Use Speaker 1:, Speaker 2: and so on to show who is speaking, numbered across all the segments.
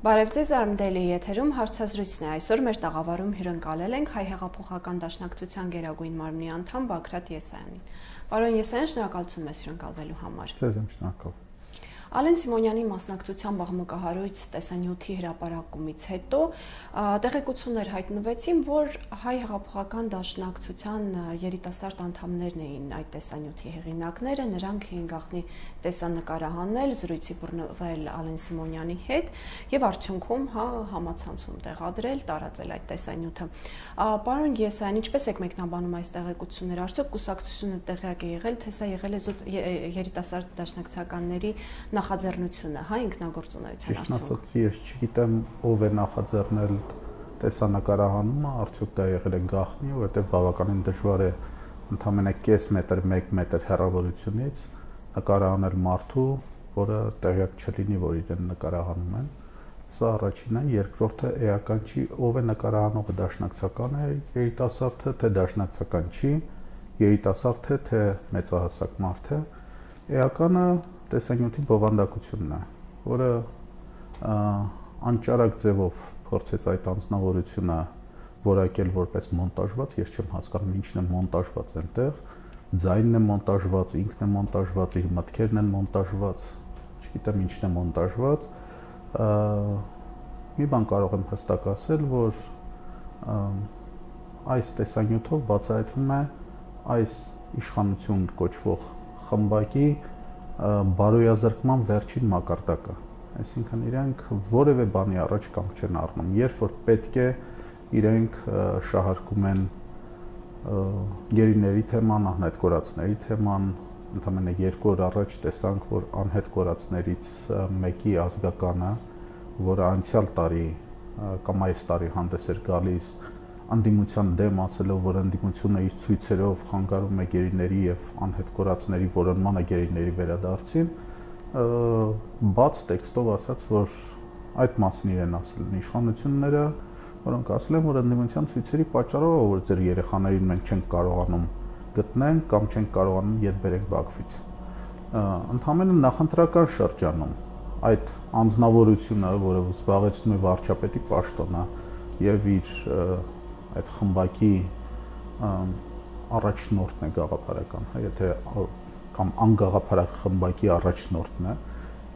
Speaker 1: Բարև ձեզ, Արմդելի եթերում հարցազրույցն է։ Այսօր մեր տաղավարում հյուրընկալել ենք Հայ հեղափոխական դաշնակցության գերագույն մարմնի անդամ Բագրատ Եսայանին։ Պարոն Եսայան, շնորհակալություն մեզ հյուրընկալվելու համար։
Speaker 2: Ձեզ եմ շնորհակալ։
Speaker 1: Ալեն Սիմոնյանի մասնակցությամբ աղմկահարույց տեսանյութի հրապարակումից հետո տեղեկություններ հայտնվեցին, որ Հայ հեղափոխական դաշնակցության երիտասարդ անդամներն էին այդ տեսանյութի հեղինակները, նրանք էին գաղտնի տեսանկարահանել, զրույցի բռնվել Ալեն Սիմոնյանի հետ եւ արդյունքում համացանցում տեղադրել, տարածել այդ տեսանյութը։ Պարոն Եսայան, ինչպես եք մեկնաբանում այս տեղեկությունները, արդյոք կուսակցությունը տեղյակ է եղել, թե սա եղել է զուտ երիտասարդ դաշնակցականների նախաձեռնությունը, հա, ինքնագործունեության արդյունք։
Speaker 2: Ճիշտ ասած, ես չգիտեմ ով է նախաձեռնել տեսանկարահանումը, արդյոք դա եղել է գաղտնի, որովհետև բավականին դժվար է ընդամենը կես մետր, 1 մետր հեռավորությունից նկարահանել մարդու, որը տեղյակ չլինի, որ իրեն նկարահանում են։ Սա առաջինն է, երկրորդը էական չի, ով է նկարահանողը, դաշնակցական է երիտասարդը, թե դաշնակցական չի, երիտասարդ է, թե մեծահասակ մարդ է։ Էականը տեսանյութի բովանդակությունն է, որը անճարակ ձևով փորձեց այդ անձնավորությունը որակել որպես մոնտաժված, ես չեմ հասկանում ինչն է մոնտաժված այնտեղ, ձայնն է մոնտաժված, ինքն է մոնտաժված, իր մտքերն են մոնտաժված, չգիտեմ ինչն է մոնտաժված, մի բան կարող եմ հստակ ասել, որ այս տեսանյութով բացահայտվում է այս իշխանություն կոչվող խմբակի բարոյազրկման վերջին մակարդակը, այսինքն իրենք որևէ բանի առաջ կանգ չեն առնում, երբ որ պետք է իրենք շահարկում են գերիների թեման, անհետ կորածների թեման, ընդամենը 2 օր առաջ տեսանք, որ անհետ կորածներից մեկի ազգականը, որը անցյալ տարի կամ այս տարի հանդես էր գալիս անդիմության դեմ ասելով, որ անդիմությունը իր ցույցերով խանգարում է գերիների եւ անհետ կորածների որոնմանը գերիների վերադարձին, բաց տեքստով ասաց, որ այդ մասին իրեն ասել են իշխանությունները, որոնք ասել են, որ անդիմության ցույցերի պատճառով որ ձեր երեխաներին մենք չենք կարողանում գտնենք կամ չենք կարողանում ետ բերենք Բաքվից։ Ընդհանրապես նախընտրական շրջանում այդ անձնավորությունը, որը զբաղեցնում է վարչապետի պաշտոնը եւ իր այդ խմբակի առաջնորդն է գաղափարական, հա, եթե կամ անգաղափարակ խմբակի առաջնորդն է,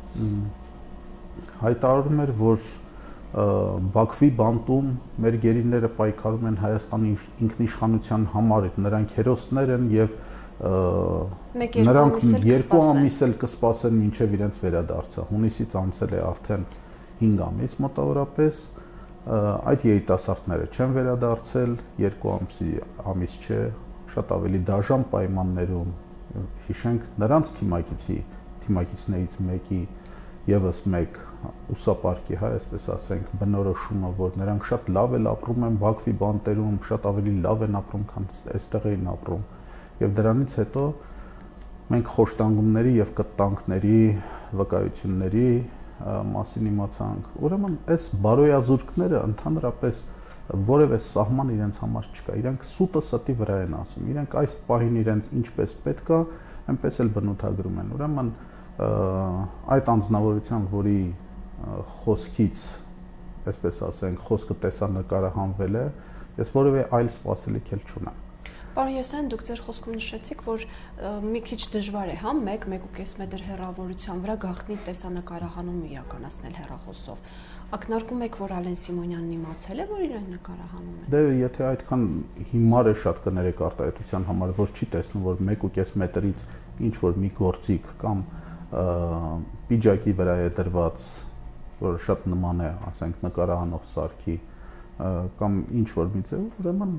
Speaker 2: հայտարարում էր, որ Բաքվի բանտում մեր գերիները պայքարում են Հայաստանի ինքնիշխանության համար, նրանք հերոսներ են եւ նրանք 2 ամիս էլ կսպասեն մինչեւ իրենց վերադարձը։ Հունիսից անցել է արդեն 5 ամիս մոտավորապես, այդ երիտասարդները չեն վերադարձել, 2 ամիս չէ, շատ ավելի դաժան պայմաններում, հիշենք նրանց թիմակիցներից մեկի եւս մեկ ուսապարկի, հա, այսպես ասենք, բնորոշումը, որ նրանք շատ լավ էլ ապրում են Բաքվի բանտերում, շատ ավելի լավ են ապրում, քան այստեղ էին ապրում։ Եվ դրանից հետո մենք խոշտանգումների եւ կտանքների, վկայությունների մասին իմացանք։ Ուրեմն այս բարոյազուրկները ընդհանրապես որևէ սահման իրենց համար չկա։ Իրենք սուտը ստի վրա են ասում։ Իրենք այս պահին իրենց ինչպես պետք է, այնպես էլ բնութագրում են։ Ուրեմն այդ անձնավորության, որի խոսքից, այսպես ասենք, խոսքը տեսանկարահանվել է, ես որևէ այլ սպասելիք էլ չունեմ։
Speaker 1: Պարոն Եսայան, դուք ձեր խոսքում նշեցիք, որ մի քիչ դժվար է, հա, 1-1.5 մետր հեռավորության վրա գաղտնի տեսանկարահանում իրականացնել հեռախոսով։ Ակնարկում եք, որ Ալեն Սիմոնյանն իմացել է, որ իրեն նկարահանում են։
Speaker 2: Դե եթե այդքան հիմար է շատ կներեք արտահայտության համար, որ չի տեսնում, որ 1.5 մետրից ինչ որ մի գործիք կամ պիջակի վրա է դրված, որ շատ նման է, ասենք, նկարահանող սարքի կամ ինչ որ մի ձև, ուրեմն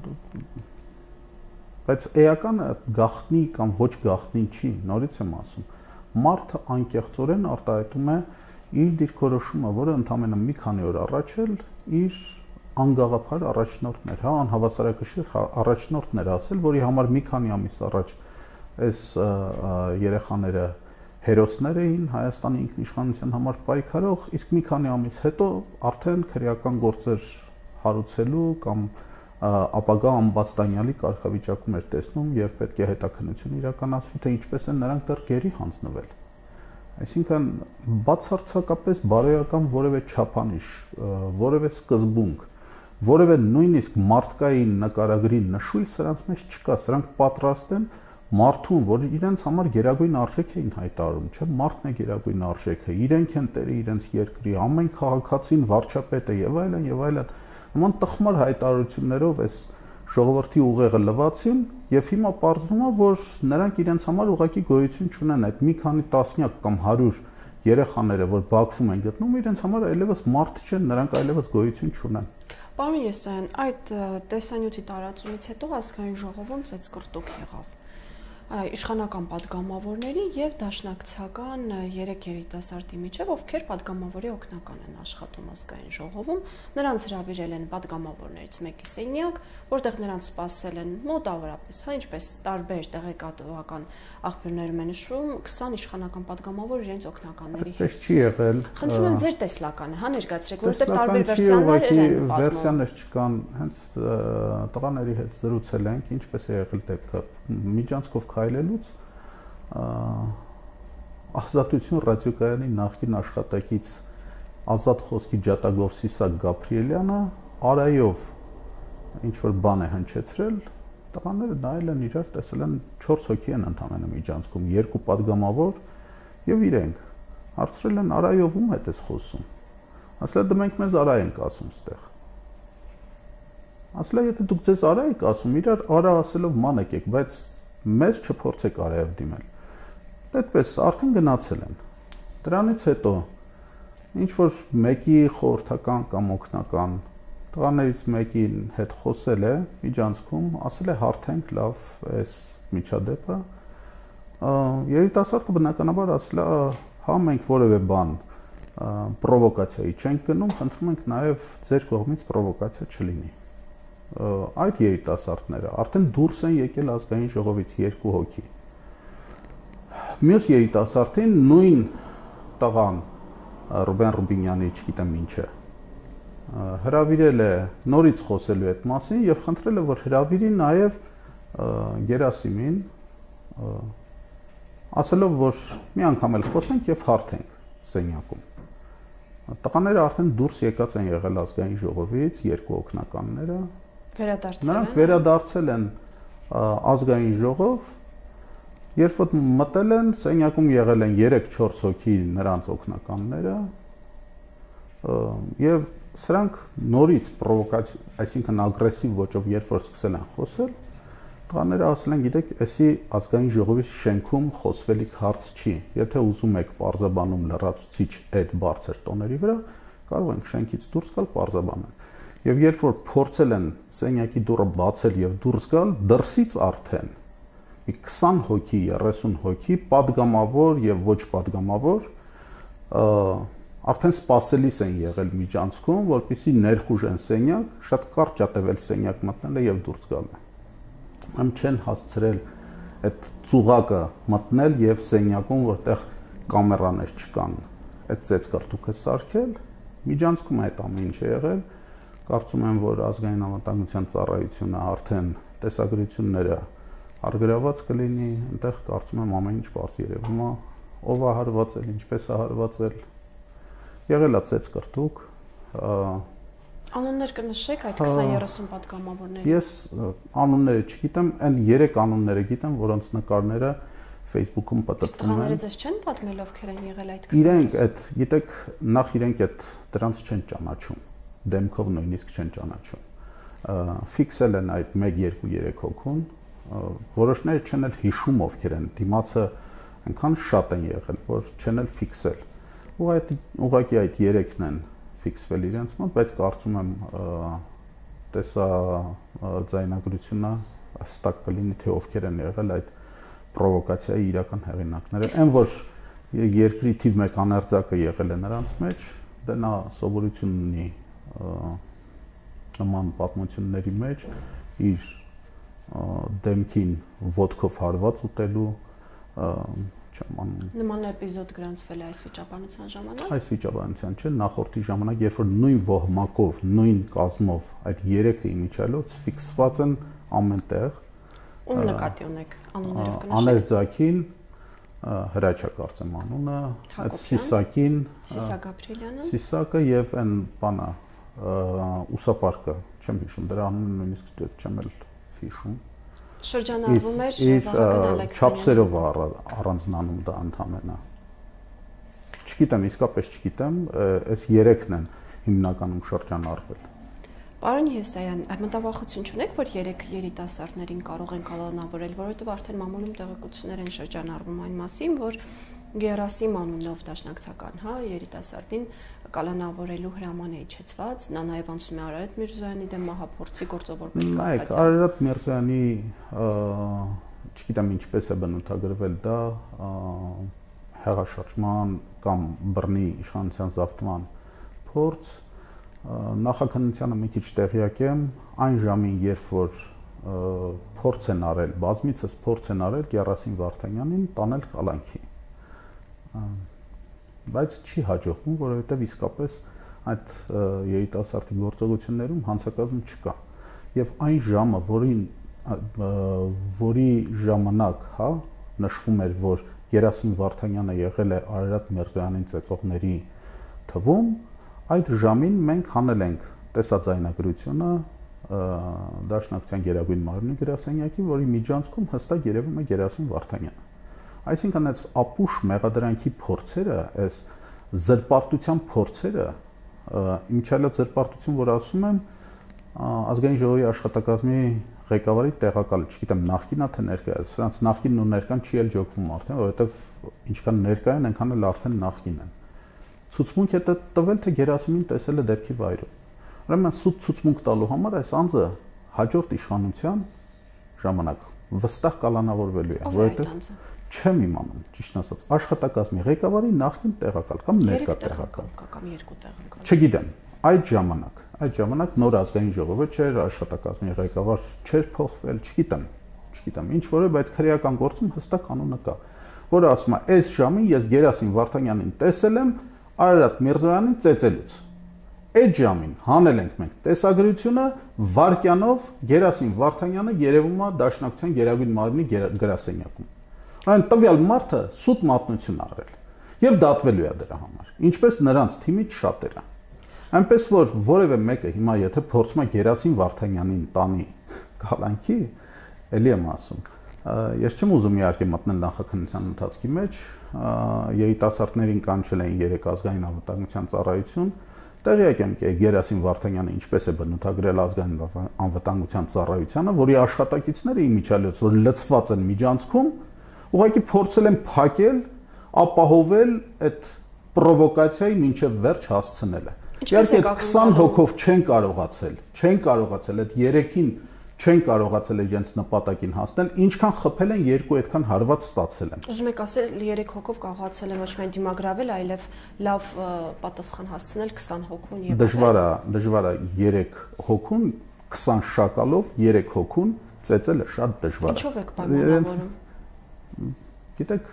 Speaker 2: բայց էականը գաղտնի կամ ոչ գաղտնի չի, նորից եմ ասում, մարդը անկեղծորեն արտահայտում է իր դիրքորոշումը, որը ընդամենը մի քանի օր առաջ էլ իր անգաղափար առաջնորդն էր, հա, անհավասարակշիռ առաջնորդն էր ասել, որի համար մի քանի ամիս առաջ այս երեխաները հերոսներ էին Հայաստանի ինքնիշխանության համար պայքարող, իսկ մի քանի ամիս հետո արդեն քրեական գործեր հարուցելու կամ ապագա ամբաստանյալի կարգավիճակում էր տեսնում եւ պետք է հետաքննություն իրականացվի, թե ինչպես են նրանք դեռ գերի հանձնվել։ Այսինքն բացարձակապես բարոյական որևէ չափանիշ, որևէ սկզբունք, որևէ նույնիսկ մարդկային նկարագրի նշույլ սրանց մեջ չկա, սրանք պատրաստ են մարդուն, որ իրենց համար գերագույն արժեք էին հայտարարում, չէ՞, մարդն է գերագույն արժեքը, իրենք են տերը իրենց երկրի, ամեն քաղաքացին վարչապետ է եւ այլն եւ այլն։ Նման տխմար հայտարարություններով այս ժողովրդի ուղեղը լվացին եւ հիմա պարզվում է, որ նրանք իրենց համար ուղղակի գոյություն չունեն, այդ մի քանի տասնյակ կամ 100 երեխաները, որ Բաքվում են գտնվում, իրենց համար այլևս մարդ չեն, նրանք այլևս գոյություն չունեն։
Speaker 1: Պարոն Եսայան, այդ տեսանյութի տարածումից հետո ազգային ժողովում ծեծկռտուք եղավ իշխանական падգամավորների եւ դաշնակցական 3 երիտասարդի միջեւ, ովքեր падգամավորի օգնական են աշխատում ազգային ժողովում, նրանց հրավիրել են падգամավորներից մեկի սենյակ, որտեղ նրանց սպասել են մոտավորապես, հա ինչպես տարբեր տեղեկատվական աղբյուրներում են նշվում, 20 իշխանական падգամավոր իրենց օգնականների հետ։
Speaker 2: Այդպես չի եղել։
Speaker 1: Խնդրում եմ ձեր տեսլականը, հա ներկայացրեք, որովհետեւ տարբեր վերսիաներ են պատմում։
Speaker 2: Վերսիաներ չկան, հենց տղաների հետ զրուցել ենք, ինչպես է եղել դեպքը միջանցքով քայլելուց Ազատություն ռադիոկայանի նախկին աշխատակից Ազատ խոսքի ջատագով Սիսակ Գաբրիելյանը արայով ինչ որ բան է հնչեցրել, տղաները նայել են իրար, տեսել են 4 հոգի են ընդամենը միջանցքում, 2 падգամավոր եւ իրենք հարցրել են արայով ում հետ ես խոսում, ասել դե մենք մեզ արա ենք ասում ստեղ, ասել եթե դուք ձեզ արա եք ասում, իրար արա ասելով ման եկեք, բայց մեզ չփորձեք արայով դիմել, այդպես արդեն գնացել են, դրանից հետո ինչ որ մեկի խորհրդական կամ օգնական տղաներից մեկին հետ խոսել է միջանցքում, ասել է հարթենք լավ այս միջադեպը, երիտասարդը բնականաբար ասել է, հա մենք որևէ բան պրովոկացիայի չենք գնում, խնդրում ենք նաև ձեր կողմից պրովոկացիա չլինի։ Այդ երիտասարդները արդեն դուրս են եկել ազգային ժողովից 2 հոգի։ Մյուս երիտասարդին նույն տղան Ռուբեն Ռուբինյանի, չգիտեմ ինչ է, հրավիրել է նորից խոսելու այդ մասին եւ խնդրել է, որ հրավիրի նաեւ Գերասիմին, ասելով, որ մի անգամ էլ խոսենք եւ հարթենք սենյակում։ Տղաները արդեն դուրս եկած են եղել ազգային ժողովից, 2 օգնականները, նրանք վերադարձել են ազգային ժողով, երբ որ մտել են, սենյակում եղել են 3-4 հոգի նրանց օգնականները, եւ սրանք նորից պրովոկացիա, այսինքն ագրեսիվ ոճով երբ որ սկսել են խոսել, տղաները ասել են, գիտեք, էսի ազգային ժողովի շենքում խոսվելիք հարց չի, եթե ուզում եք պարզաբանում լրացուցիչ այդ բարձր տոների վրա, կարող ենք շենքից դուրս գալ պարզաբանել։ Եվ երբ որ փորձել են սենյակի դուռը բացել եւ դուրս գալ, դրսից արդեն 20 հոգի, 30 հոգի, падգամավոր եւ ոչ падգամավոր, արդեն սպասելիս են եղել միջանցքում, որպեսզի ներխուժեն սենյակ, շատ կարճ ատվել սենյակ մտնելը եւ դուրս գալը։ Ամ չեն հասցրել այդ ծուղակը մտնել եւ սենյակում, որտեղ կամերաներ չկան, այդ ծեծկռտուքը սարքել, միջանցքում այդ ամեն ինչ է եղել։ Կարծում եմ, որ ազգային անվտանգության ծառայությունը արդեն տեսագրությունները արգրաված կլինի, այնտեղ կարծում եմ ամեն ինչ բարձ երևում է, ով է հարվածել, ինչպես է հարվածել, եղել է ծեծկռտուք։
Speaker 1: Անուններ կնշեք այդ 20-30 падգամավորների։
Speaker 2: Ես անունները չգիտեմ, այն 3 անունները գիտեմ, որոնց նկարները Facebook-ում պատրաստվում են։
Speaker 1: Տղաները ձեզ չեն պատմել ովքեր են եղել այդ 20։
Speaker 2: Իրենք այդ, գիտեք, նախ իրենք այդ դրանց չեն ճանաչում, դեմքով նույնիսկ չեն ճանաչում։ Ֆիքսել են այդ 1-2-3 հոգուն, որոշները չեն էլ հիշում ովքեր են, դիմացը այնքան շատ են եղել, որ չեն էլ ֆիքսել։ Ուղղակի այդ 3-ն են ֆիքսվել իրենց մոտ, բայց կարծում եմ տեսա ձայնագրությունը հստակ կլինի, թե ովքեր են եղել այդ պրովոկացիայի իրական հեղինակները։ Այն որ երկրի թիվ 1 աներձակը եղել է նրանց մեջ, դա նա սովորություն ունի նման պատմությունների մեջ իր դեմքին ոտքով հարված ուտելու
Speaker 1: Նման էպիզոդ գրանցվել է այս վիճաբանության ժամանակ։
Speaker 2: Այս վիճաբանության չէ, նախորդի ժամանակ, երբ որ նույն ոհմակով, նույն կազմով այդ 3-ը իմիջիալոց ֆիքսված են ամենտեղ։
Speaker 1: Ում նկատի ունեք անուններով կնշեք։
Speaker 2: Աներձակին, Հրաչա կարծեմ անունը, այդ Սիսակին,
Speaker 1: Սիսակ Գաբրիելյանը,
Speaker 2: Սիսակը եւ այն բանը ուսապարկը, չեմ հիշում, դրա անունը նույնիսկ չեմ էլ հիշում։
Speaker 1: Շրջանառվում էր Վահագն Ալեքսանյանը։
Speaker 2: Չափսերով առանձնանում դա ընդհանրապես։ Չգիտեմ, իսկապես չգիտեմ, այս 3-ն են հիմնականում շրջանառվել։
Speaker 1: Պարոն Եսայան, մտավախություն չունեք, որ 3 երիտասարդներին կարող են կալանավորել, որովհետև արդեն մամուլում տեղեկություններ են շրջանառվում այն մասին, որ Գերասիմ անունով դաշնակցական, երիտասարդին կալանավորելու հրաման է իջեցված, նա նաև անցնում է Արարատ Միրզոյանի դեմ մահափորձի գործողորպես կասկածյալ։
Speaker 2: Արարատ Միրզոյանի, չգիտեմ ինչպես է բնութագրվել դա, հեղաշրջման կամ բռնի իշխանության զավթման փորձ, նախաքննությանը մի քիչ տեղյակ եմ, այն ժամին, երբ որ փորձ են արել, բազմիցս փորձ են արել Գերասիմ Վարդանյանին տանել կալանքի։ Բայց չի հաջողվում, որովհետև իսկապես այդ երիտասարդի գործողություններում հանցակազմ չկա։ Եվ այն ժամը, որի ժամանակ, նշվում էր, որ Գերասիմ Վարդանյանը եղել է Արարատ Միրզոյանին ծեծողների թվում, այդ ժամին մենք հանել ենք տեսաձայնագրությունը Դաշնակցության Գերագույն մարմնի գրասենյակի, որի միջանցքում հստակ երևում է Գերասիմ Վարդանյանը։ Այսինքն այս ապուշ մեղադրանքի փորձերը, այս զրպարտության փորձերը, իմիջիալը զրպարտություն, որ ասում եմ, ազգային ժողովի աշխատակազմի ղեկավարի տեղակալ, չգիտեմ, նախկինա թե ներկա է, սրանց նախկինն ու ներկան չի էլ ջոկվում արդեն, որովհետև ինչքան ներկա են, այնքան էլ արդեն նախկին են։ Ցուցմունք է տվել, թե Գերասիմին տեսել է դեպքի վայրում։ Ուրեմն սուտ ցուցմունք տալու համար այս անձը հաջորդ իշխանության ժամանակ վստահ կալանավորվելու է, որովհետև չեմ իմանում, ճիշտ ասած, աշխատակազմի ղեկավարի նախկին տեղակալ կամ ներկա տեղակալ
Speaker 1: կամ 2 տեղակալ։
Speaker 2: Չգիտեմ, այդ ժամանակ նոր ազգային ժողովը չէր, աշխատակազմի ղեկավար չէր փոխվել, չգիտեմ, ինչ որ է, բայց քրեական գործում հստակ կանոնը կա, որը ասում է, այս ժամին ես Գերասիմ Վարդանյանին տեսել եմ Արարատ Միրզոյանին ծեծելուց։ Այդ ժամին հանել ենք մենք տեսագրությունը վարքյանով Գերասիմ Վարդանյանը երևում է Դաշնակցության Գերագույն մարմնի գրասենյակում։ Այն տվյալ մարդը սուտ մատնություն արել եւ դատվելու է դրա համար, ինչպես նրանց թիմից շատերը։ Այնպես որ որևէ մեկը հիմա եթե փորձում է Գերասիմ Վարդանյանին տանի կալանքի, էլի եմ ասում, ես չեմ ուզում իհարկե մտնել նախաքննության ընթացքի մեջ, երիտասարդներին կանչել էին 3 ազգային անվտանգության ծառայություն, տեղյակ եմ Գերասիմ Վարդանյանը ինչպես է բնութագրել ազգային անվտանգության ծառայությանը, որի աշխատակիցները իմիջիալից որ լցված են միջանցքում, ուղղակի փորձել են փակել, ապահովել այդ պրովոկացիայի մինչև վերջ հասցնելը։ Իհարկե 20 հոգով չեն կարողացել այդ 3-ին չեն կարողացել իրենց նպատակին հասնել, ինչքան խփել են 2 այդքան հարված ստացել են։
Speaker 1: Ուզում եք ասել 3 հոգով կարողացել են ոչ միայն դիմագրավել, այլև լավ պատասխան հասցնել 20 հոգուն եւ
Speaker 2: Դժվար է 3 հոգուն 20 շակալով 3 հոգուն ծեծելը շատ դժվար է։
Speaker 1: Ինչով եք պայմանավորում։
Speaker 2: Գիտեք,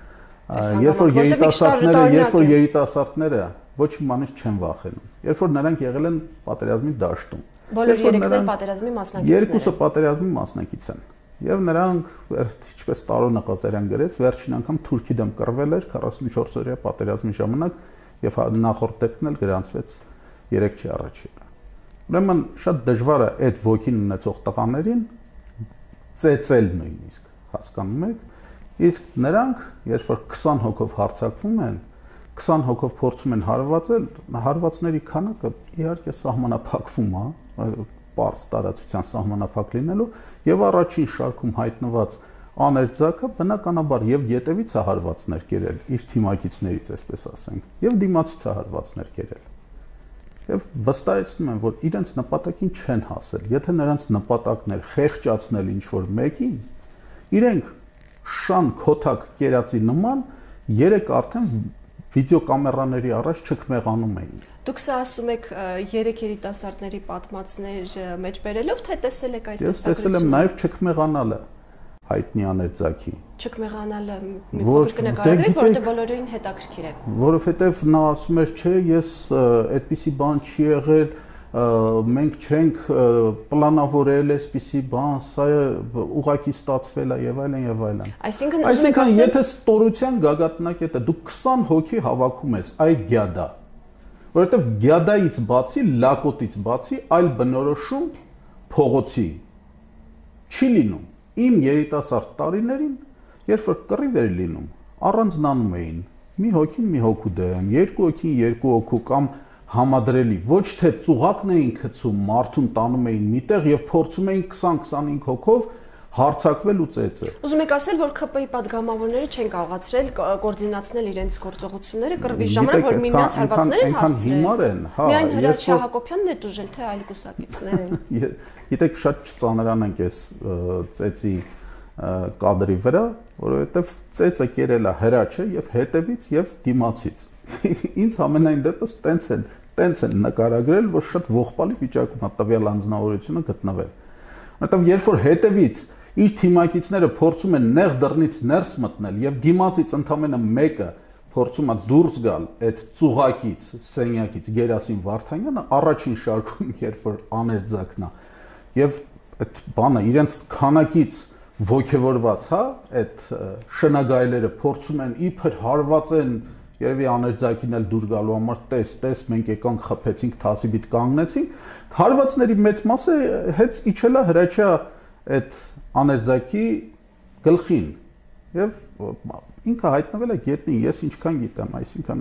Speaker 2: երբ որ երիտասարդները ոչ մի բանից չեն վախենում, երբ որ նրանք եղել են պատերազմի դաշտում,
Speaker 1: բոլոր 3-ն պատերազմի մասնակիցներ են։
Speaker 2: Երկուսը պատերազմի մասնակից են։ Եվ նրանք, ինչպես Տարոն Ղազարյան գրեց, վերջին անգամ Թուրքի դեմ կռվել էր 44-օրյա պատերազմի ժամանակ եւ նախորդ դեպքն էլ գրանցվեց 3-ի առաջ։ Ուրեմն շատ դժվար է այդ ոգին ունեցող տղաներին ծեծել նույնիսկ, հասկանում եք, իսկ նրանք, երբ որ 20 հոգով հարձակվում են, 20 հոգով փորձում են հարվածել, հարվածների քանակը իհարկե սահմանափակվում է, պարզ տարածության սահմանափակ լինելու եւ առաջին շարքում հայտնված աներձակը բնականաբար եւ յետևից է հարվածներ կերել իր թիմակիցներից, այսպես ասենք, եւ դիմացից է հարվածներ կերել։ Եվ վստահեցնում են, որ իրենց նպատակին չեն հասել։ Եթե նրանց նպատակն էր խեղճացնել ինչ-որ մեկին, իրենք շան քոթակ կերածի նման 3 արդեն վիդեոկամերաների առաջ չքմեղանում էին։
Speaker 1: Դուք սա ասում եք 3 երիտասարդների պատմածներ մեջ բերելով, թե տեսել եք այդ
Speaker 2: տեսագրությունը։ Ես տեսել եմ նաև չքմեղանալը հայտնի աներձակի։
Speaker 1: Չքմեղանալը մի փոքր կնկարագրեք, որովհետև բոլորին հետաքրքիր է։
Speaker 2: Որովհետև նա ասում էր, չէ, ես այդպիսի բան չի եղել, մենք չենք պլանավորել այսպիսի բան, սա ուղղակի ստացվել է եւ այլն եւ այլն։ Այսինքն եթե ստորության գագաթնակետը դու 20 հոգի հավաքում ես, այ գյադա, որովհետեւ գյադայից բացի, լակոտից բացի այլ բնորոշում փողոցի չի լինում։ Իմ երիտասարդ տարիներին, երբ որ կռիվ էր լինում, առանձնանում էին մի հոգին մի հոգու դեմ, երկու հոգին երկու հոգու կամ համադրելի, ոչ թե ծուղակն էին գցում, մարդուն տանում էին միտեղ եւ փորձում էին 20-25 հոգով հարցակվել ու ծեծել։
Speaker 1: Ուզում եք ասել, որ ԿՊ-ի падգամավորները չեն կարողացրել կոորդինացնել իրենց գործողությունները կռվի ժամանակ, որ միմյանց հարվածներ են հասցրել։ Միայն Հրաչյա Հակոբյանն է դժել, թե այլ կուսակիցները։
Speaker 2: Գիտեք, շատ չծանրանանք այս ծեծի կադրի վրա, որովհետև ծեծը կերել է Հրաչը եւ հետևից եւ դիմացից։ Ինձ ամենայն դեպս տենց են նկարագրել, որ շատ ողբալի վիճակում է տվյալ անձնավորությունը գտնվել։ Որովհետև երբ որ հետևից իր թիմակիցները փորձում են նեղ դռնից ներս մտնել եւ դիմացից ընդամենը մեկը փորձում է դուրս գալ այդ ծուղակից, սենյակից Գերասիմ Վարդանյանը առաջին շարքում երբ որ աներձակն է եւ այդ բանը իրենց քանակից ոգևորված, հա, այդ շնագայլերը փորձում են իբր հարված են, երևի աներձակին էլ դուր գալու համար, տես, մենք եկանք խփեցինք, թասիբիտ կանգնեցինք, հարվածների մեծ մասը հենց իջել է Հրաչյա այդ աներձակի գլխին եւ ինքը հայտնվել է գետնին, ես ինչքան գիտեմ, այսինքն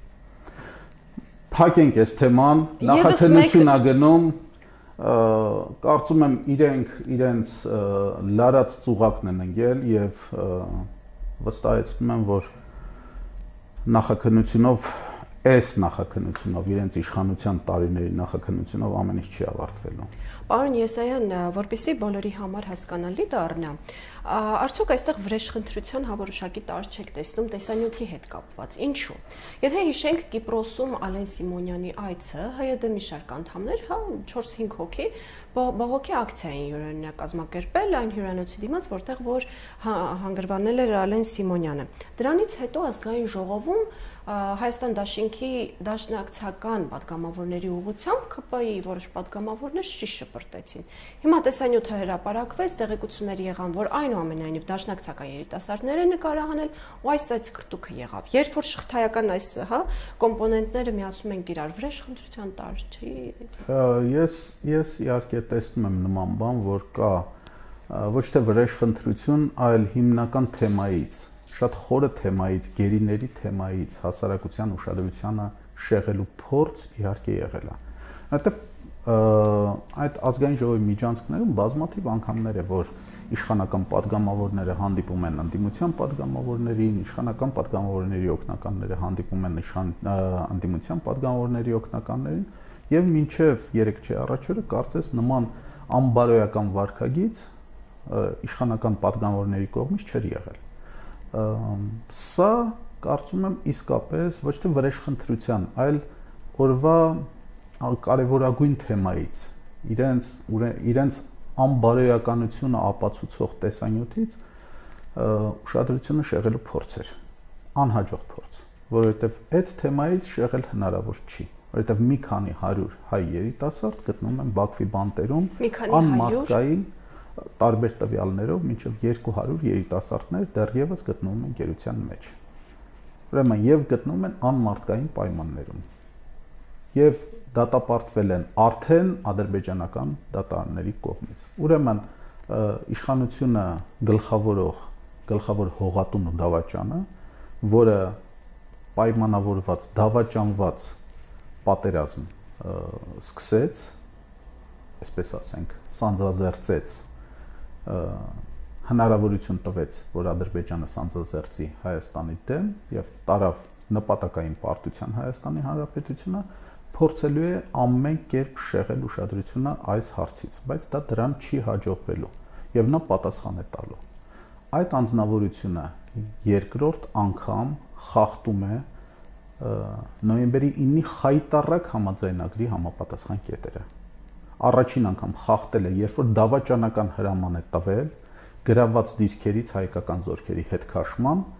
Speaker 2: փակենք այս թեման, նախաձեռնություն ա գնում, կարծում եմ իրենց լարած ծուղակն են ընկել եւ վստահեցնում եմ, որ նախաձեռնությունով իրենց իշխանության տարիների նախաձեռնությունով ամեն ինչ չի ավարտվելու։
Speaker 1: Պարոն Եսայան, որպեսզի բոլորի համար հասկանալի դառնա, արդյոք այստեղ վրեժխնդրության հավորոշակի տար չեք տեսնում տեսանյութի հետ կապված։ Ինչու՞։ Եթե հիշենք Կիպրոսում Ալեն Սիմոնյանի այցը, ՀՅԴ մի շարք անդամներ, 4-5 հոգի բողոքի ակցիա էին յուրօրինակ կազմակերպել այն հյուրանոցի դիմաց, որտեղ որ հանգրվանել էր Ալեն Սիմոնյանը։ Դրանից հետո ազգային ժողովում Հայաստան դաշինքի դաշնակցական падգամավորների ուղղությամբ ԿՊ-ի որոշ падգամավորներ շիշ շպրտեցին։ Հիմա տեսանյութը հրապարակվեց, տեղեկություններ եղան, որ այնուամենայնիվ դաշնակցական երիտասարդներ են նկարահանել ու այս ծայրկրտուքը եղավ։ Երբ որ շղթայական այս, կոմպոնենտները միացում են իրար, վրեժխնդրության տար չի։
Speaker 2: Ես իհարկե տեսնում եմ նման բան, որ կա ոչ թե վրեժխնդրություն, այլ հիմնական թեմայից, շատ խորը թեմայից, գերիների թեմայից հասարակության ուշադրությանը շեղելու փորձ իհարկե եղել է։ Որտեղ այդ ազգային ժողովի միջանցքներում բազմաթիվ անգամներ է, որ իշխանական падգամավորները հանդիպում են ընդդիմության падգամավորներին, իշխանական падգամավորների օգնականները հանդիպում են ընդդիմության падգամավորների օգնականներին, եւ մինչեւ 3 առաջ օրը կարծես նման անբարոյական վարքագիծ իշխանական падգամավորների կողմից չէր եղել։ Սա կարծում եմ իսկապես ոչ թե վրեժխնդրության, այլ օրվա կարևորագույն թեմայից, իրենց անբարոյականությունը ապացուցող տեսանյութից ուշադրությունը շեղելու փորձ էր, անհաջող փորձ, որովհետև այդ թեմայից շեղել հնարավոր չի, որովհետև մի քանի 100 հայ երիտասարդ գտնվում են Բաքվի բանտերում, անմարդկային տարբեր տվյալներով մինչև 200 երիտասարդներ դեռևս գտնվում են գերության մեջ։ Ուրեմն եւ գտնվում են անմարդկային պայմաններում։ Եւ դատապարտվել են արդեն ադրբեջանական դատարանների կողմից։ Ուրեմն իշխանությունը գլխավոր հողատուն ու դավաճանը, որը պայմանավորված, դավաճանված պատերազմ սկսեց, այսպես ասենք, սանձազերծեց հնարավորություն տվեց, որ Ադրբեջանը սանձազերծի Հայաստանի դեմ եւ տարավ նպատակային պարտության Հայաստանի Հանրապետությունը, փորձելու է ամեն կերպ շեղել ուշադրությունը այս հարցից, բայց դա դրան չի հաջողվելու եւ նա պատասխան է տալու։ Այդ անձնավորությունը երկրորդ անգամ խախտում է նոյեմբերի 9-ի խայտառակ համաձայնագրի համապատասխան կետերը։ Առաջին անգամ խախտել է, երբ որ դավաճանական հրաման է տվել գրաված դիրքերից հայկական զորքերի հետ քաշման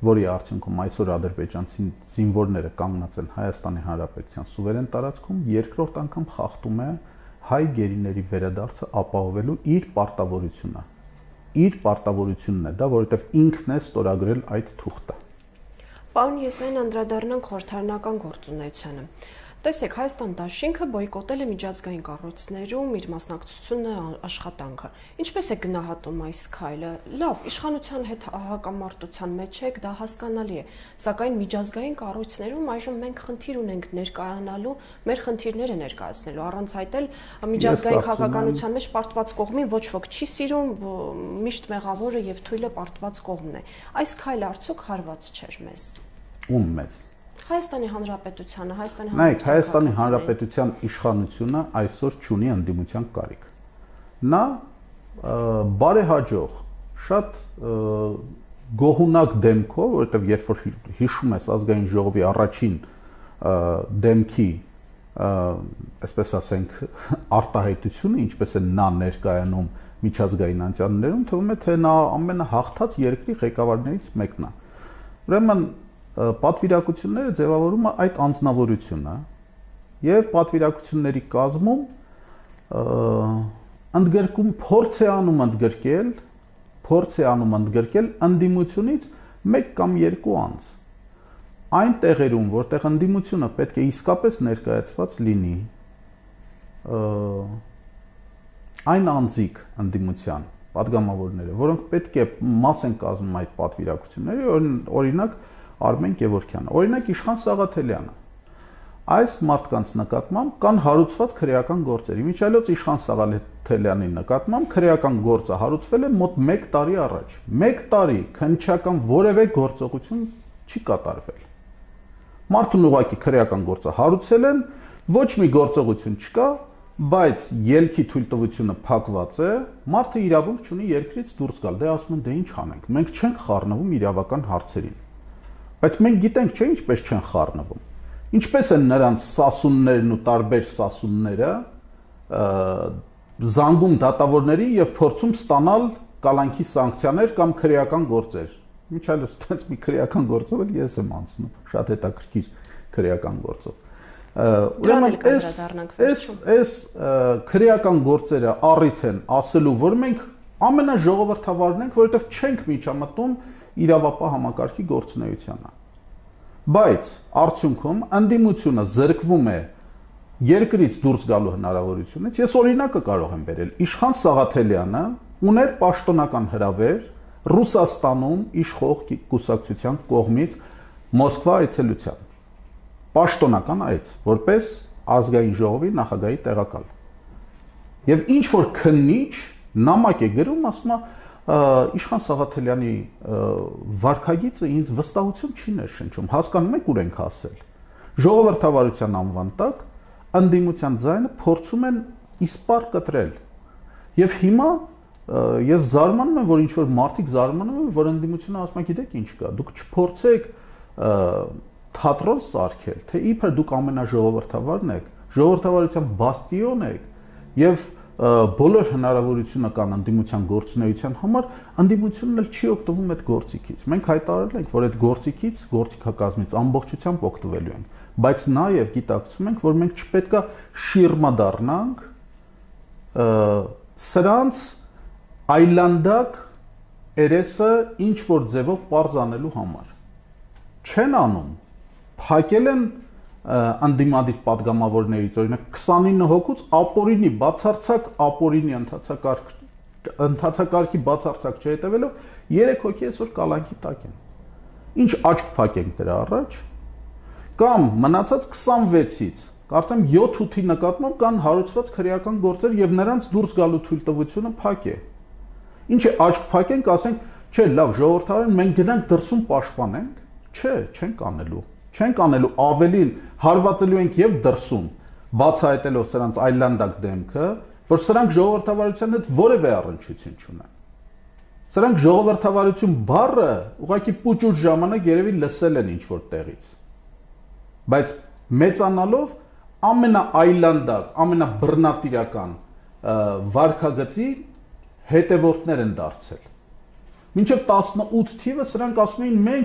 Speaker 2: որի արդյունքում այսօր ադրբեջանցի զինվորները կանգնած են Հայաստանի Հանրապետության սուվերեն տարածքում, երկրորդ անգամ խախտում է հայ գերիների վերադարձը ապահովելու իր պարտավորությունը։ Իր պարտավորությունն է դա, որովհետև ինքն է ստորագրել այդ թուղթը։
Speaker 1: Պարոն Եսայան, անդրադառնանք խորհրդարանական գործունեությանը։ Տեսեք, Հայաստան դաշինքը բոյկոտել է միջազգային կառույցներում իր մասնակցությունը աշխատանքը։ Ինչպես է գնահատում այս քայլը։ Լավ, իշխանության հետ հակամարտության մեջ եք, դա հասկանալի է, սակայն միջազգային կառույցներում այժմ մենք խնդիր ունենք ներկայանալու, մեր խնդիրները ներկայացնելու, առանց այդ էլ միջազգային քաղաքականության մեջ պարտված կողմին ոչ ոք չի սիրում, միշտ մեղավորը եւ թույլը պարտված կողմն է։ Այս քայլը արդյոք հարված չէր մեզ։
Speaker 2: Ում մեզ։
Speaker 1: Հայաստանի Հանրապետությանը,
Speaker 2: Նայեք, Հայաստանի Հանրապետության իշխանությունը այսօր չունի ընդդիմության կարիք։ Նա բարեհաջող, շատ գոհունակ դեմքով, որովհետև երբ որ հիշում ես ազգային ժողովի առաջին դեմքի, այսպես ասենք, արտահայտությունը, ինչպես է նա ներկայանում միջազգային անցյալներում, թվում է թե նա ամենահաղթած երկրի ղեկավարներից մեկն է։ Ուրեմն պատվիրակությունները ձևավորում է այդ անձնավորությունը եւ պատվիրակությունների կազմում ընդգրկում փորձ է անում ընդգրկել ընդդիմությունից 1 կամ 2 անձ այն տեղերում, որտեղ ընդդիմությունը պետք է իսկապես ներկայացված լինի այն անձիկ ընդդիմության падգամավորները, որոնք պետք է մաս են կազմում այդ պատվիրակությունների, օրինակ Արմեն Գևորգյանը, օրինակ Իշխան Սաղաթելյանը։ Այս մարդկանց նկատմամբ կան հարուցված քրեական գործեր։ Իմիջիայլոց Իշխան Սաղաթելյանի նկատմամբ քրեական գործը հարուցվել է մոտ 1 տարի առաջ։ 1 տարի քննչական որևէ գործողություն չի կատարվել։ Մարդուն ուղղակի քրեական գործը հարուցել են, ոչ մի գործողություն չկա, բայց ելքի թույլտվությունը փակված է, մարդը իրավունք չունի երկրից դուրս գալ։ Դե ասում են, դե ինչ անենք։ Մենք չենք խառնվում իրավական հարցերին։ Բայց մենք գիտենք, չէ, ինչպես չեն խառնվում։ Ինչպես են նրանց սասուններն ու տարբեր սասունները զանգում դատավորների եւ փորձում ստանալ կալանքի սանկցիաներ կամ քրեական գործեր։ Միջալոց այդպես մի քրեական գործով էլ ես եմ անցնում, շատ հետաքրքիր քրեական գործով։ Ուրեմն այս քրեական գործերը առիթ են ասելու, որ մենք ամենաժողովրդավարն ենք, որովհետեւ չենք միջամտում իրավապահ համակարգի գործունեությանը։ Բայց արդյունքում ընդդիմությունը զրկվում է երկրից դուրս գալու հնարավորությունից։ Ես օրինակը կարող եմ բերել։ Իշխան Սաղաթելյանը ուներ պաշտոնական հրավեր Ռուսաստանում իշխող կուսակցության կողմից Մոսկվա այցելության։ Պաշտոնական այց, որպես ազգային ժողովի նախագահի տեղակալ։ Եվ ինչ որ քննիչ նամակ է գրում, ասում է Իշխան Սաղաթելյանի վարքագիծը ինձ վստահություն չի ներշնչում, հասկանում եք ուր ենք հասել։ Ժողովրդավարության անվան տակ ընդդիմության ձայնը փորձում են իսպառ կտրել։ Եվ հիմա ես զարմանում եմ, որ ինչ որ մարդիկ զարմանում են, որ ընդդիմությունը ասում է, գիտեք ինչ կա, դուք չփորձեք թատրոն սարքել, թե իբր դուք ամենաժողովրդավարն եք, ժողովրդավարության բաստիոն եք եւ բոլոր հնարավորությունը կան ընդդիմության գործունեության համար, ընդդիմությունն էլ չի օգտվում այդ գործիքից։ Մենք հայտարարել ենք, որ այդ գործիքից, գործիքակազմից ամբողջությամբ օգտվելու ենք, բայց նաև գիտակցում ենք, որ մենք չպետքա շիրմա դառնանք սրանց այլանդակ երեսը ինչ որ ձևով պարզանելու համար։ Չեն անում, փակել են անդիմադիր падգամավորներից, օրինակ 29 հոգուց ապորինի բացարձակ ապորինի ընթացակարգի բացարձակ չհետևելով 3 հոգի այսօր կալանքի տակ են։ Ինչ աչք փակենք դրա առաջ, կամ մնացած 26-ից, կարծեմ 7-8-ի նկատմամբ կան հարուցված քրեական գործեր եւ նրանց դուրս գալու թույլտվությունը փակ է։ Ինչ է աչք փակենք, ասենք, չէ, լավ, ժողովրդավարին մենք գնանք դրսում պաշտպանենք, չէ, չենք անելու։ Չենք անելու, ավելին հարվածելու ենք եւ դրսում, բացահայտելով սրանց այլանդակ դեմքը, որ սրանք ժողովրդավարության հետ որևէ առնչություն չունեն։ Սրանք ժողովրդավարություն բառը ուղղակի պուճուր ժամանակ երևի լսել են ինչ-որ տեղից։ Բայց մեծանալով ամենաայլանդակ, ամենաբռնատիրական վարքագծի հետևորդներ են դարձել։ Մինչև 18 թիվը սրանք ասում էին մենք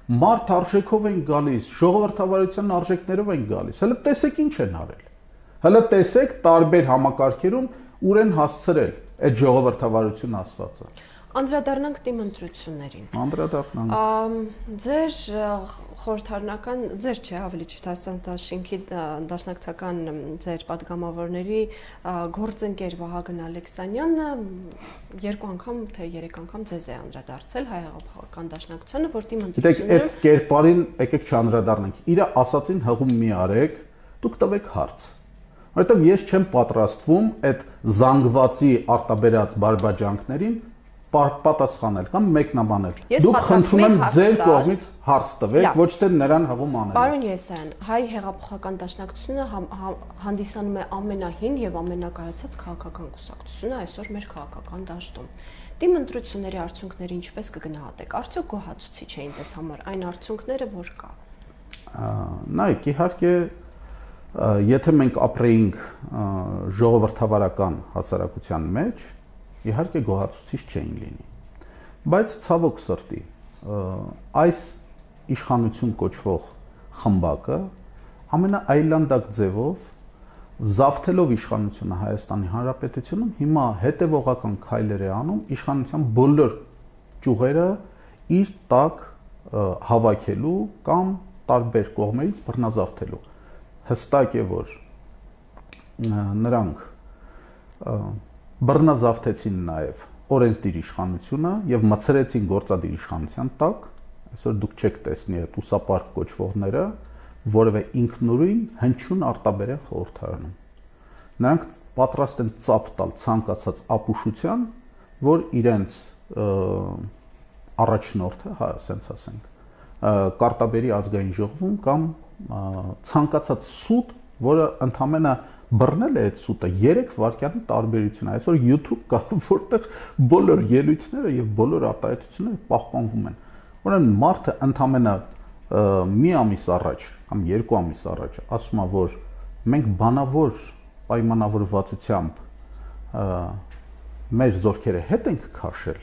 Speaker 2: Մարդ արժեքով են գալիս, ժողովրդավարության արժեքներով են գալիս։ Հələ տեսեք ինչ են արել։ Հələ տեսեք տարբեր համակարգերում ուր են հասցրել այդ ժողովրդավարություն ասվածը։
Speaker 1: Անդրադառնանք թիմ ընտրություններին։
Speaker 2: Անդրադառնանք։
Speaker 1: Ձեր խորհրդարանական, ձեր չէ, ավելի ճիշտ ասած, դաշինքի դաշնակցական ձեր падգամավորների գործընկեր Վահագն Ալեքսանյանը 2 անգամ թե 3 անգամ ձեզ է անդրադարձել հայ հեղափոխական դաշնակցությանը, որ թիմ ընտրությունները։
Speaker 2: Գիտեք, այդ կերպարին եկեք չանդրադառնանք։ Իր ասածին հղում մի արեք, դուք տվեք հարց։ Որովհետև ես չեմ պատրաստվում այդ զանգվածի արտաբերած բարբաջանքներին պատասխանել կամ մեկնաբանել։ Դուք խնդրում եմ ձեր կողմից հարց տվեք, ոչ թե նրան հղում անել։
Speaker 1: Պարոն Եսայան, հայ հեղափոխական դաշնակցությունը հանդիսանում է ամենահին եւ ամենակայացած քաղաքական կուսակցությունը այսօր մեր քաղաքական դաշտում։ Թիմ ընտրությունների արդյունքները ինչպես կգնահատեք։ Արդյոք գոհացուցիչ էին ձեզ համար այն արդյունքները, որ կա։
Speaker 2: Նայեք, իհարկե, եթե մենք ապրեինք ժողովրդավարական հասարակության մեջ, իհարկե գոհացուցիչ չէին լինի, բայց ցավոք սրտի այս իշխանություն կոչվող խմբակը ամենաայլանդակ ձևով զավթելով իշխանությունը Հայաստանի Հանրապետությունում հիմա հետևողական քայլեր է անում իշխանության բոլոր ճյուղերը իր տակ հավաքելու կամ տարբեր կողմերից բռնազավթելու։ Հստակ է, որ նրանք բռնազավթեցին նաև օրենսդիր իշխանությունը եւ մցրեցին գործադիր իշխանության տակ, այսօր դուք չեք տեսնի այդ ուսապարկ կոչվողները որևէ ինքնուրույն հնչյուն արտաբերեն խորհրդարանում։ Նրանք պատրաստ են ծափ տալ ցանկացած ապուշության, որ իրենց առաջնորդը, հա, ասենց ասենք, կարտաբերի ազգային ժողովում կամ ցանկացած սուտ, որը ընդամենը բռնել է այդ սուտը 3 վայրկյանի տարբերություն։ Այսօր YouTube կա, որտեղ բոլոր ելույթները եւ բոլոր արտահայտությունները պահպանվում են։ Ուրեմն մարդը ընդամենը մի ամիս առաջ կամ 2 ամիս առաջ ասում է, որ մենք բանավոր պայմանավորվածությամբ մեր զորքերը հետ ենք քաշել։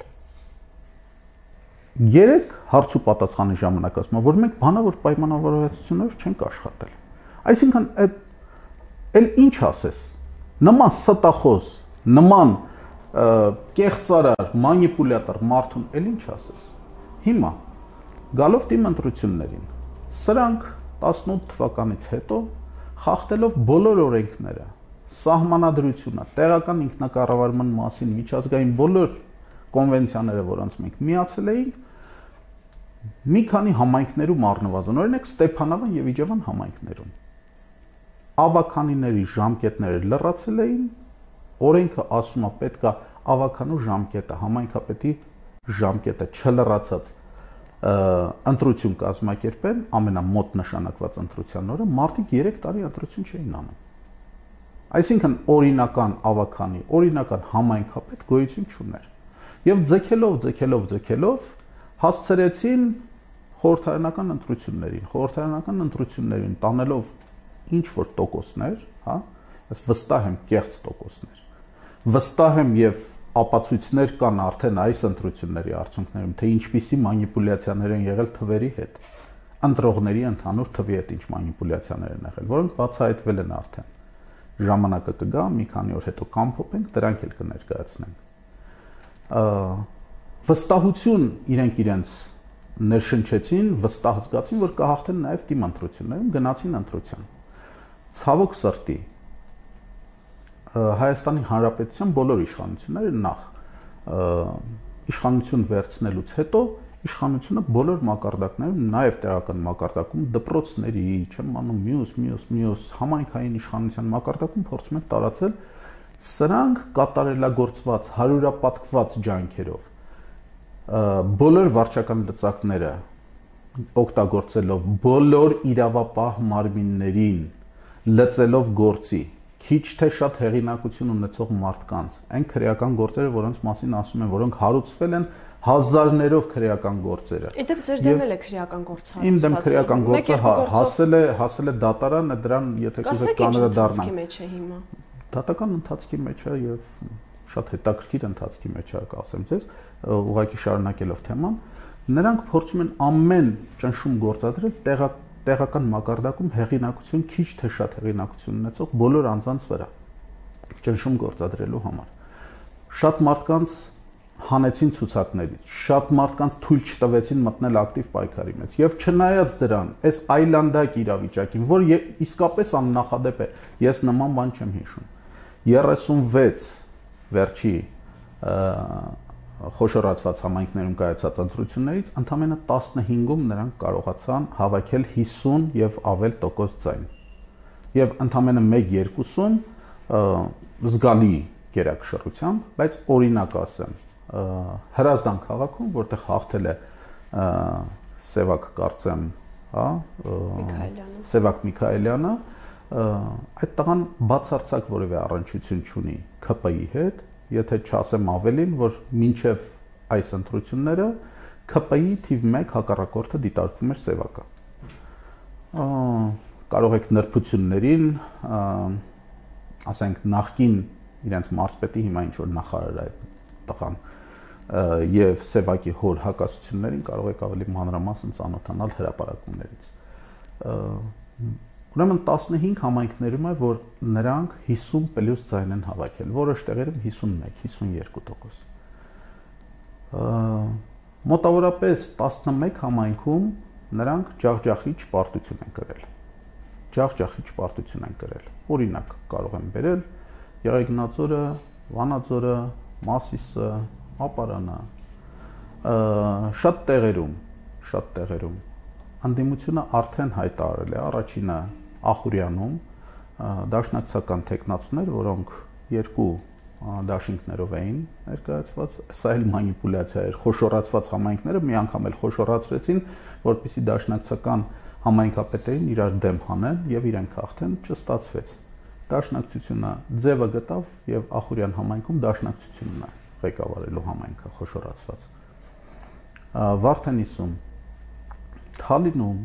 Speaker 2: 3 հարց ու պատասխանի ժամանակ ասում է, որ մենք բանավոր պայմանավորվածություններով չենք աշխատել։ Այսինքն էլ ինչ ասես, նման ստախոս, նման կեղծարար, մանիպուլյատոր մարդուն էլ ինչ ասես։ Հիմա գալով թիմ ընտրություններին, սրանք 18 թվականից հետո խախտելով բոլոր օրենքները, սահմանադրությունը, տեղական ինքնակառավարման մասին միջազգային բոլոր կոնվենցիաները, որոնց մենք միացել էինք, մի քանի համայնքներում առնվազն, օրինակ Ստեփանավան եւ Իջևան համայնքներում ավականիների ժամկետները լրացել էին, օրենքը ասում է պետք է ավականու ժամկետը, համայնքապետի ժամկետը չլրացած ընտրություն կազմակերպեն, ամենամոտ նշանակված ընտրության օրը, մարդիկ 3 տարի ընտրություն չէին անում։ Այսինքն օրինական ավականի, օրինական համայնքապետ գոյություն չուներ։ Եվ ձգելով հասցրեցին խորհրդարանական ընտրություններին տանելով ինչ որ տոկոսներ, հա, ես վստահ եմ կեղծ տոկոսներ։ Վստահ եմ եւ ապացույցներ կան արդեն այս ընտրությունների արդյունքներում, թե ինչպիսի մանիպուլյացիաներ են եղել թվերի հետ, ընտրողների ընդհանուր թվի հետ ինչ մանիպուլյացիաներ են եղել, որոնք բացահայտվել են արդեն։ Ժամանակը կգա, մի քանի օր հետո կամփոփենք, դրանք էլ կներկայացնենք։ Վստահություն իրենց ներշնչեցին, վստահ զգացին, որ կհաղթեն նաև թիմ ընտրություններում, գնացին ընտրության։ Ցավոք սրտի Հայաստանի Հանրապետության բոլոր իշխանությունները նախ իշխանություն վերցնելուց հետո իշխանությունը բոլոր մակարդակներում, նաև տեղական մակարդակում, դպրոցների, չեմ անում մյուս համայնքային իշխանության մակարդակում փորձում են տարածել սրանք կատարելագործված, հարյուրապատկված ջանքերով բոլոր վարչական լծակները օգտագործելով բոլոր իրավապահ մարմիններին լծելով գործի քիչ թե շատ հեղինակություն ունեցող մարդկանց, այն քրեական գործերը, որոնց մասին ասում են, որոնք հարուցվել են հազարներով քրեական գործերը։
Speaker 1: Իդեպ ձեր դեմ էլ է քրեական գործ հարուցված։
Speaker 2: Իմ դեմ քրեական գործը հասել է դատարան, դրան եթե կուզեք կանրադառնանք։ Դատական ընթացքի մեջ է եւ շատ հետաքրքիր ընթացքի մեջ է, կասեմ ձեզ, ուղղակի շարունակելով թեման, Նրանք փորձում են ամեն ճնշում գործադրել տեղական մակարդակում հեղինակություն, քիչ թե շատ հեղինակություն ունեցող բոլոր անձանց վրա ճնշում գործադրելու համար։ Շատ մարդկանց հանեցին ցուցակներից, շատ մարդկանց թույլ չտվեցին մտնել ակտիվ պայքարի մեջ, եւ չնայած դրան, այս այլանդակ իրավիճակին, որ իսկապես աննախադեպ է, ես նման բան չեմ հիշում։ 36 վերջի խոշորացված համայնքներում կայացած ընտրություններից ընդամենը 15-ում նրանք կարողացան հավաքել 50 եւ ավել տոկոս ձայն։ Եվ ընդամենը 1-2-ում զգալի գերակշռությամբ, բայց օրինակ ասեմ, Հրազդան քաղաքում, որտեղ հաղթել է Սևակ կարծեմ, հա, Սևակ Միքայելյանը, այդ տղան բացարձակ որևէ առնչություն չունի ՔՊ-ի հետ, եթե չասեմ ավելին, որ մինչև այս ընտրությունները ՔՊ-ի թիվ 1 հակառակորդը դիտարկվում էր Սևակը։ Կարող եք նրբություններին, ասենք նախկին իրենց մարզպետի հիմա ինչ որ նախարար է այդ տղան եւ Սևակի հոր հակասություններին կարող եք ավելի մանրամասն ծանոթանալ հրապարակումներից։ Ուրեմն 15 համայնքներում է, որ նրանք 50 պլյուս ձայն են հավաքել, որոշ տեղերում 51-52%։ Մոտավորապես 11 համայնքում նրանք ջախջախիչ պարտություն են կրել։ Ջախջախիչ պարտություն են կրել։ Օրինակ կարող եմ բերել Եղեգնաձորը, Վանաձորը, Մասիսը, Ապարանը, շատ տեղերում անդիմությունը արդեն հայտարարել է, առաջինը Ախուրյանում դաշնակցական տեխնացուներ, որոնք երկու դաշինքներով էին ներկայացված, սա էլ մանիպուլյացիա էր, խոշորացված համայնքները մի անգամ էլ խոշորացրեցին, որպեսզի դաշնակցական համայնքապետերին իրար դեմ հանեն եւ իրենք հաղթեն, չստացվեց։ Դաշնակցությունը ձևը գտավ եւ Ախուրյան համայնքում դաշնակցությունն է ղեկավարելու համայնքը խոշորացված։ Վարդենիսում, Թալինում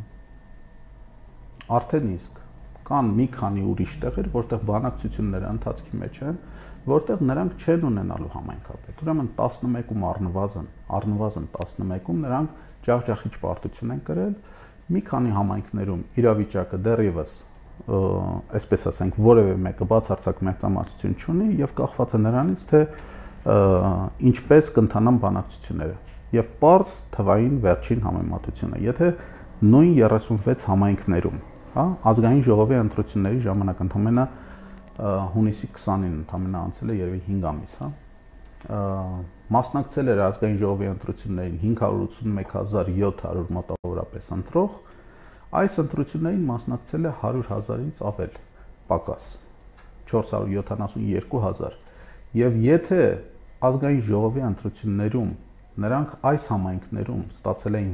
Speaker 2: արդեն իսկ կան մի քանի ուրիշ տեղեր, որտեղ բանակցությունները ընթացքի մեջ են, որտեղ նրանք չեն ունենալու համայնքապետ։ Ուրեմն 11-ում առնվազն 11-ում նրանք ջախջախիչ պարտություն են կրել, մի քանի համայնքներում իրավիճակը դեռևս այսպես ասենք, որևէ մեկը բացարձակ մեծամասնություն չունի եւ կախված է նրանից, թե ինչպես կընթանան բանակցությունները եւ պարզ թվային վերջին համեմատությունը։ Եթե նույն 36 համայնքներում, հա, ազգային ժողովի ընտրությունների ժամանակ ընդամենը հունիսի 20-ին ընդամենը անցել է երևի 5 ամիս, հա, մասնակցել էր ազգային ժողովի ընտրություններին 581,700 մոտավորապես ընտրող, այս ընտրություններին մասնակցել է 100,000-ից ավել, պակաս 472,000 եւ եթե ազգային ժողովի ընտրություններում նրանք այս համայնքներում ստացել էին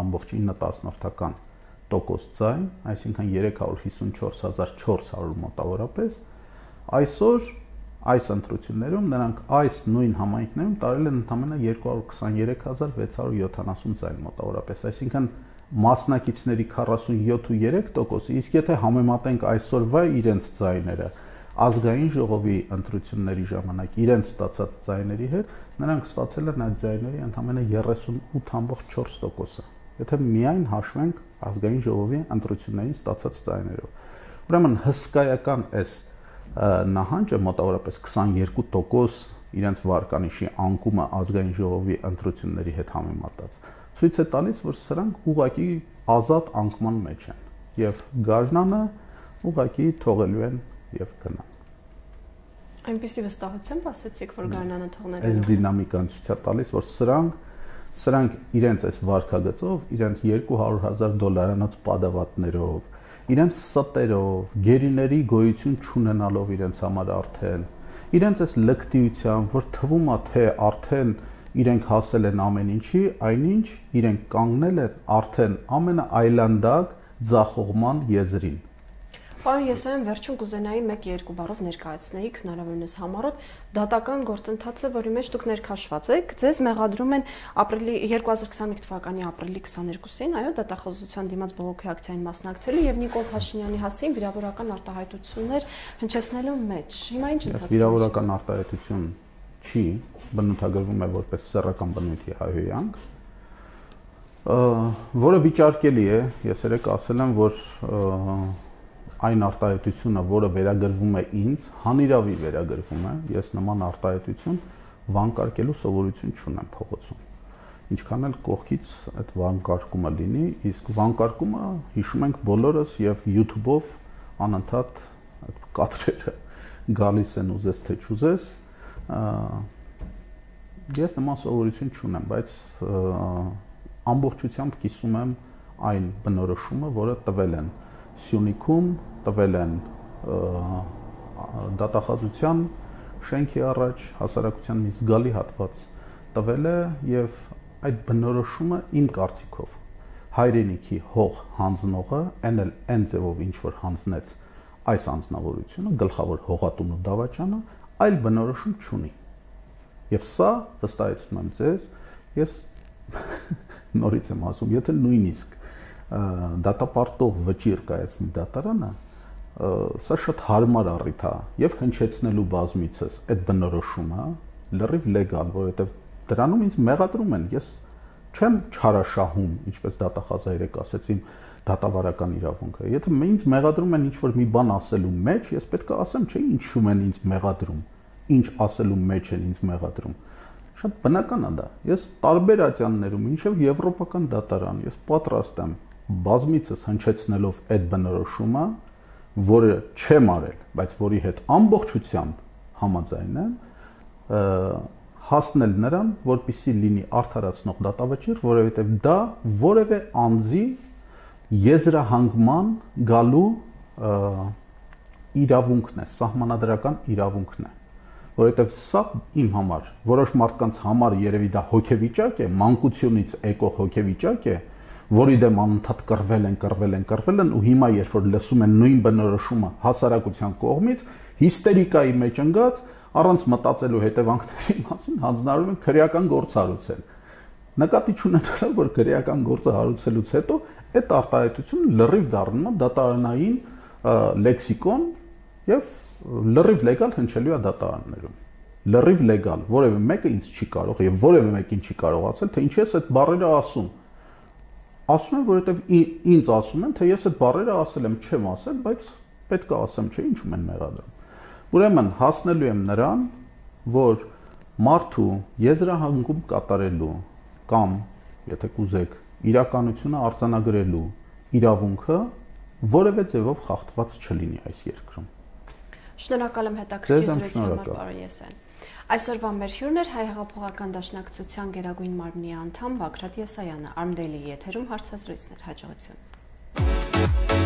Speaker 2: 60.9% ձայն, այսինքն 354,400 մոտավորապես, այսօր այս ընտրություններում նրանք այս նույն համայնքներում տարել են ընդամենը 223,670 ձայն մոտավորապես, այսինքն մասնակիցների 47.3%, իսկ եթե համեմատենք այսօրվա իրենց ձայները ազգային ժողովի ընտրությունների ժամանակ իրենց ստացած ձայների հետ, նրանք ստացել են այդ ձայների ընդամենը 38.4%-ը, եթե միայն հաշվենք ազգային ժողովի ընտրություններին ստացած ձայներով։ Ուրեմն հսկայական այս նահանջը մոտավորապես 22% իրենց վարկանիշի անկումը ազգային ժողովի ընտրությունների հետ համեմատած ցույց է տալիս, որ սրանք ուղղակի ազատ անկման մեջ են եւ գարնանը ուղղակի թողելու են եւ գնան։
Speaker 1: Այնպեսի վստահությամբ ասեցիք, որ գարնանը թողնելու են։
Speaker 2: Այս դինամիկան ցույց է տալիս, որ սրանք իրենց այս վարկագծով, իրենց $200,000 պատավատներով, իրենց ստերով, գերիների գոյություն չունենալով իրենց համար արդեն, իրենց այս լկտիությամբ, որ թվում է թե արդեն իրենք հասել են ամեն ինչի, այնինչ իրենք կանգնել են արդեն ամենաայլանդակ ձախողման եզրին։
Speaker 1: Պարոն Եսայան, վերջում կուզենայի 1-2 բառով ներկայացնեիք հնարավորինս համառոտ դատական գործընթացը, որի մեջ դուք ներքաշված եք, ձեզ մեղադրում են 2021 թվականի ապրիլի 22-ին, այո, դատախազության դիմաց բողոքի ակցիային մասնակցելու եւ Նիկոլ Փաշինյանի հասցեին վիրավորական արտահայտություններ հնչեցնելու մեջ։ Հիմա ինչ ընթացք է։
Speaker 2: Վիրավորական արտահայտություն չի, բնութագրվում է որպես սեռական բնույթի հայհոյանք։ որը վիճարկելի է, ես երեք ասել եմ, որ այն արտահայտությունը, որը վերագրվում է ինձ, հանիրավի վերագրվում է, ես նման արտահայտություն վանկարկելու սովորություն չունեմ փողոցում։ Ինչքան էլ կողքից այդ վանկարկումը լինի, իսկ վանկարկումը հիշում ենք բոլորս եւ YouTube-ով անընդհատ այդ կադրերը գալիս են ուզես թե չուզես, ես նման սովորություն չունեմ, բայց ամբողջությամբ կիսում եմ այն բնորոշումը, որը տվել են Սյունիքում, տվել են դատախազության շենքի առաջ, հասարակության մի զգալի հատված տվել է եւ այդ բնորոշումը իմ կարծիքով հայրենիքի հող հանձնողը այն ձևով ինչ որ հանձնեց այս անձնավորությունը, գլխավոր հողատուն ու դավաճանը, այլ բնորոշում չունի։ Եվ սա վստահեցնում եմ ձեզ, ես նորից եմ ասում, եթե նույնիսկ դատապարտող վճիռ կայացնի դատարանը, սա շատ հարմար առիթ է եւ հնչեցնելու բազմիցս այդ բնորոշումը լրիվ լեգալ, որովհետեւ դրանում ինձ մեղադրում են, ես չեմ չարաշահում, ինչպես դատախազայրեք ասեցին, դատավարական իրավունքը։ Եթե ինձ մեղադրում են ինչ-որ մի բան ասելու մեջ, ես պետք է ասեմ, չէ, ինչու են ինձ մեղադրում, ինչ ասելու մեջ են ինձ մեղադրում։ Շատ բնական է դա։ Ես տարբեր ատյաններում, ինչեւ եվրոպական դատարան, ես պատրաստ եմ բազմիցս հնչեցնելով այդ բնորոշումը, որը չեմ արել, բայց որի հետ ամբողջությամբ համաձայն եմ, հասնել նրան, որպեսզի լինի արդարացնող դատավճիռ, որովհետև դա որևէ անձի եզրահանգման գալու իրավունքն է, սահմանադրական իրավունքն է, որովհետև սա իմ համար, որոշ մարդկանց համար երևի դա հոգեվիճակ է, մանկությունից եկող հոգեվիճակ է, որի դեմ անընդհատ կռվել են ու հիմա երբ որ լսում են նույն բնորոշումը հասարակության կողմից, հիստերիկայի մեջ ընկած, առանց մտածելու հետևանքների մասին հանձնարարում են քրեական գործ հարուցել։ Նկատի չունենալով, որ քրեական գործը հարուցելուց հետո այդ արտահայտությունը լրիվ դառնում է դատարանային լեքսիկոն եւ լրիվ լեգալ հնչելու է դատարաններում։ Լրիվ լեգալ, որևէ մեկը ինձ չի կարող եւ որևէ մեկին չի կարող ասել, թե ինչի ես այդ բառերը ասում։ Ասում եմ, որովհետեւ ինձ ասում են, թե ես այդ բառերը ասել եմ, չեմ ասել, բայց պետք է ասեմ, չէ, ինչու են մեղադրում։ Ուրեմն հասնելու եմ նրան, որ մարդու եզրահանգում կատարելու կամ, եթե կուզեք, իրականությունը արձանագրելու իրավունքը որևէ ձևով խախտված չլինի այս երկրում։
Speaker 1: Շնորհակալ եմ հետաքրքիր զրույցի համար, պարոն Եսայան։ Այսօրվա մեր հյուրն էր Հայ հեղափոխական դաշնակցության Գերագույն մարմնի անդամ Բագրատ Եսայանը, Arm Daily եթերում հարցազրույցներ, հաջողություն։